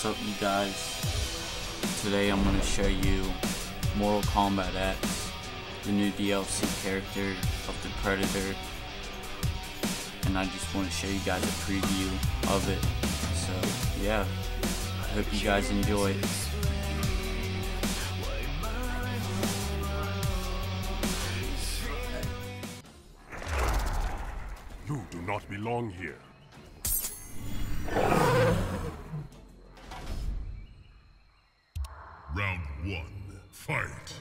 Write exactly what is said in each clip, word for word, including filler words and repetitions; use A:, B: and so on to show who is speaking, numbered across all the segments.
A: What's up, you guys? Today I'm going to show you Mortal Kombat X, the new D L C character of the Predator, and I just want to show you guys a preview of it. So yeah, I hope you guys enjoy.
B: You do not belong here.
C: Round one, fight!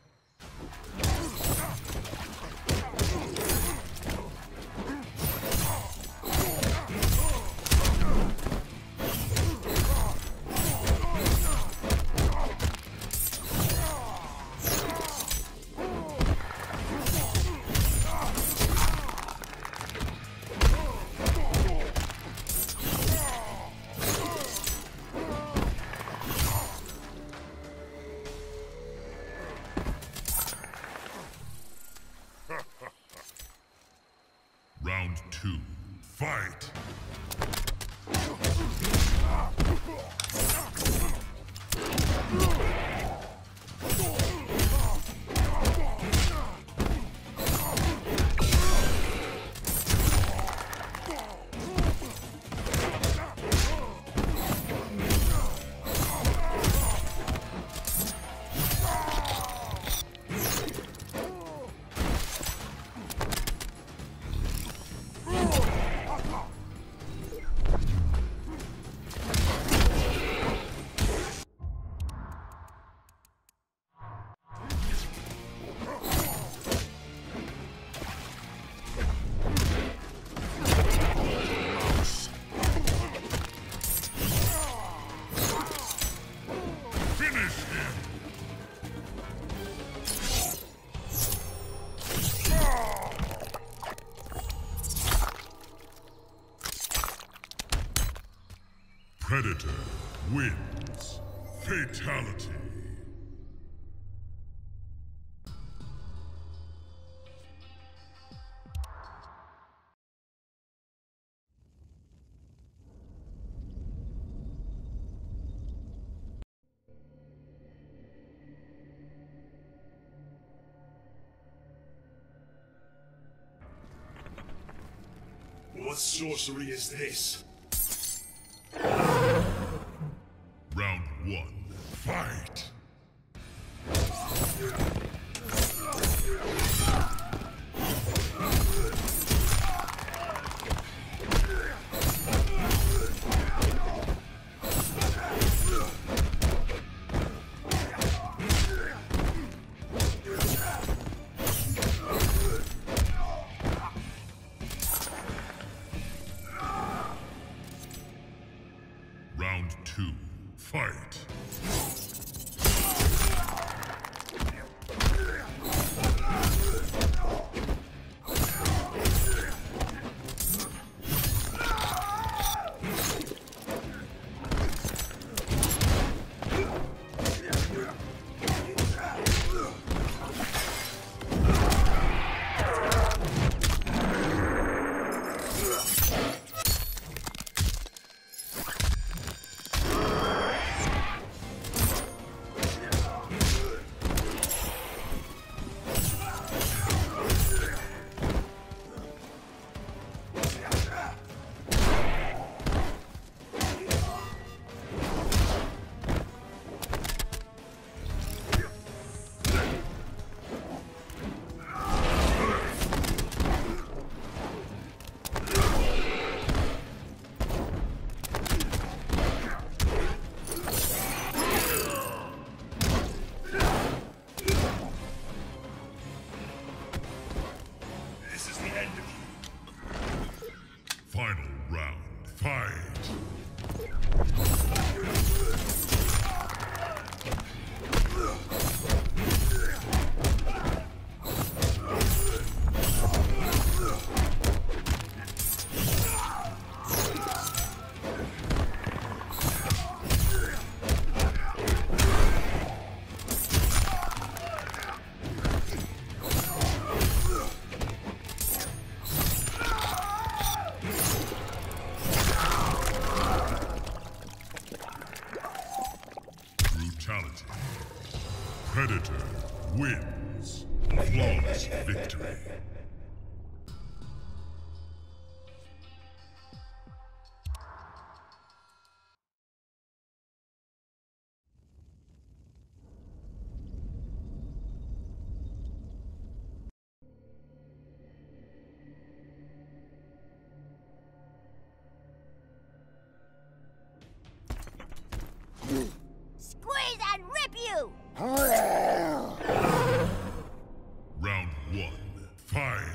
C: Round two, fight! Predator wins. Fatality.
B: What sorcery is this?
C: Round one, fight! Predator wins. Flawless victory.
D: Squeeze and rip you!
C: Round one, fight!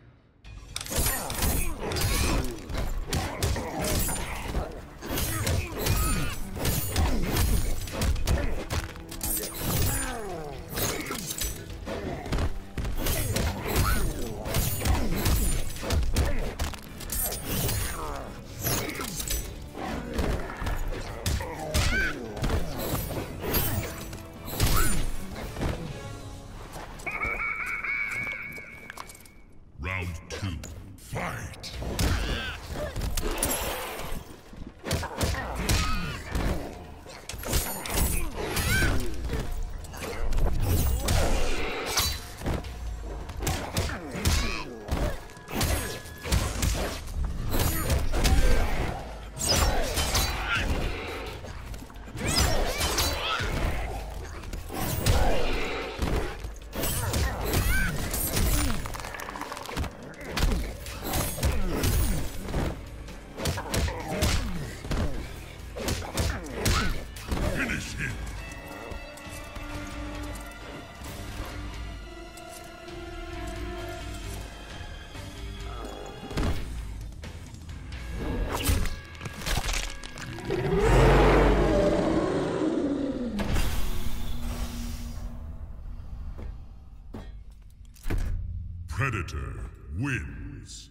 C: Round two, fight! Finish him! Predator wins.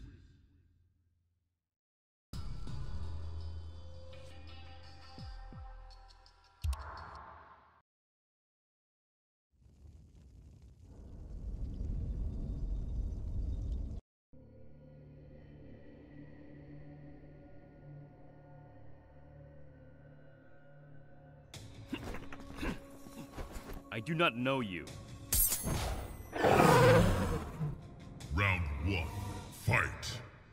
E: I do not know you.
C: Round one, fight!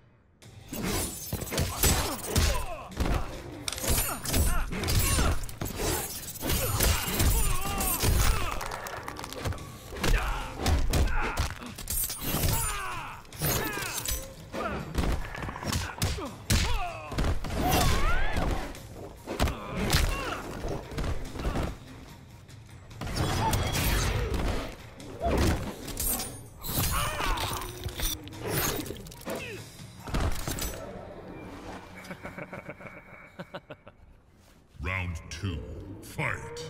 C: Round two, fight!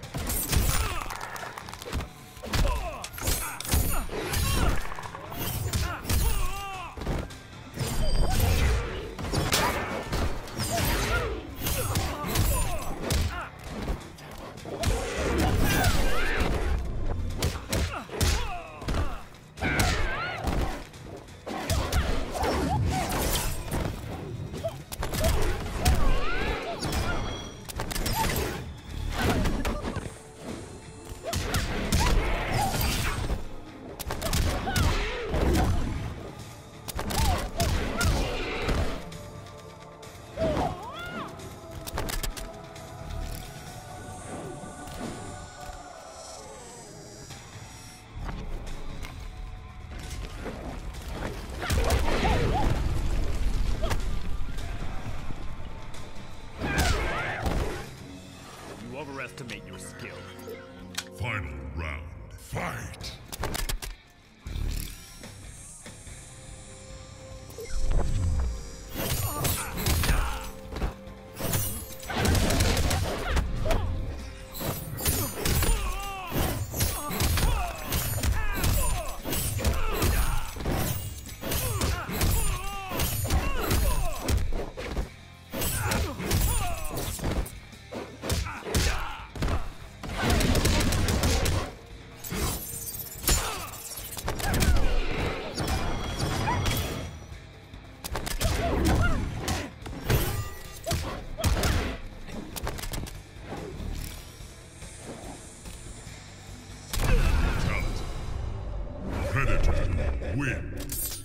C: wins.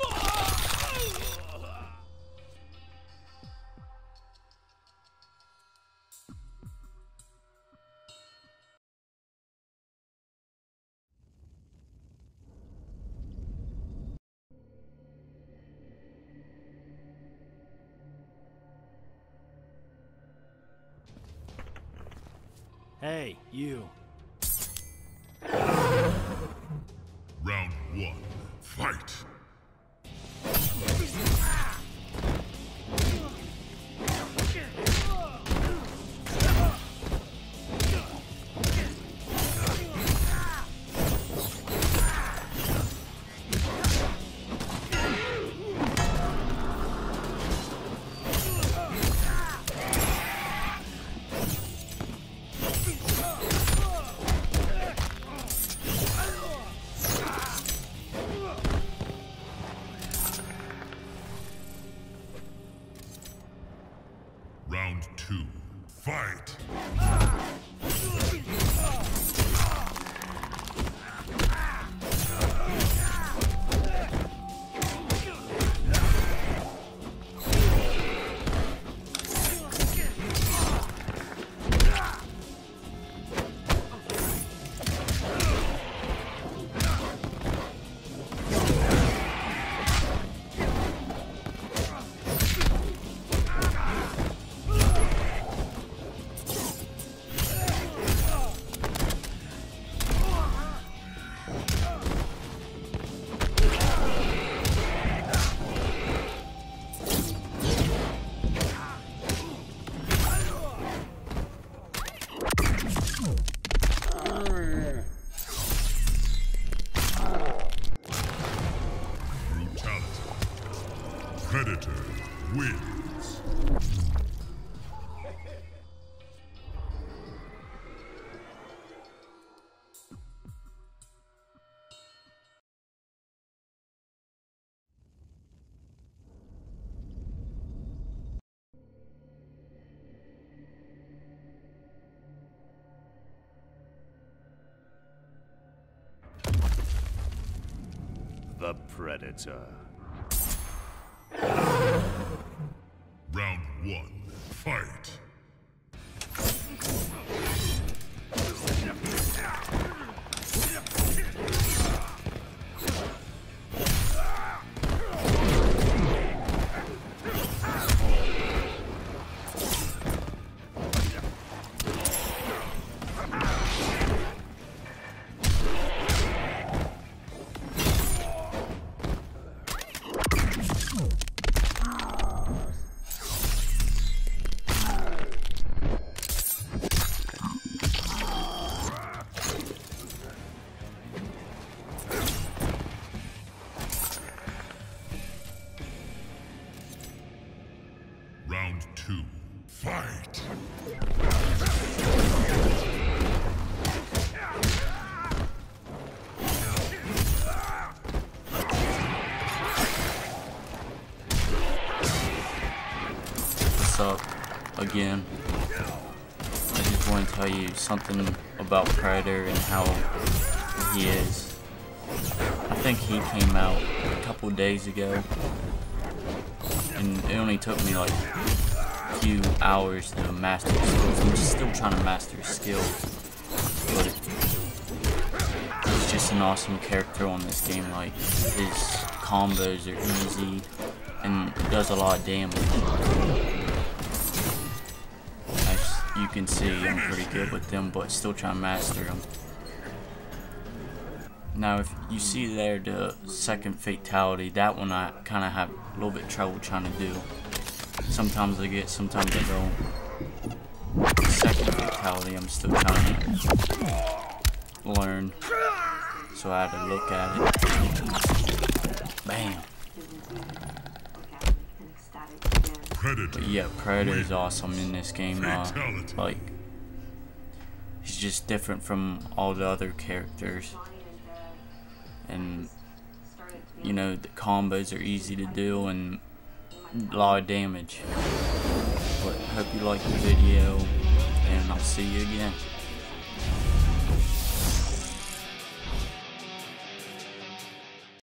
F: Hey, you.
C: Round one, fight! Round two, fight! Predator wins.
E: The Predator.
C: Round one, fight! Round two, fight!
A: What's up again? I just want to tell you something about Predator and how he is. I think he came out a couple days ago, and it only took me like a few hours to master his skills. I'm just still trying to master his skills, but he's just an awesome character on this game. Like, his combos are easy and does a lot of damage. As you can see, I'm pretty good with them, but still trying to master them. Now, if you see there the second fatality, that one I kind of have a little bit of trouble trying to do. Sometimes I get, sometimes I don't. The second fatality, I'm still trying to learn, so I had to look at it. Bam. But yeah, Predator is awesome in this game. Uh, like, he's just different from all the other characters. And, you know, the combos are easy to do and a lot of damage. But I hope you liked the video, and I'll see you again.